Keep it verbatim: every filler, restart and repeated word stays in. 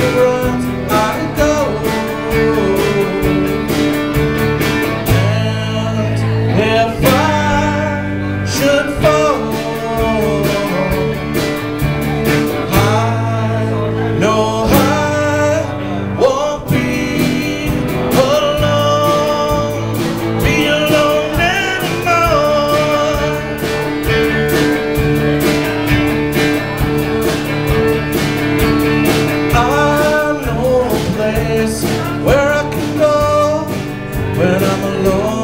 runs, I go. And if I should fall, I know I won't be alone, be alone anymore. I know a place where I can go when I'm alone.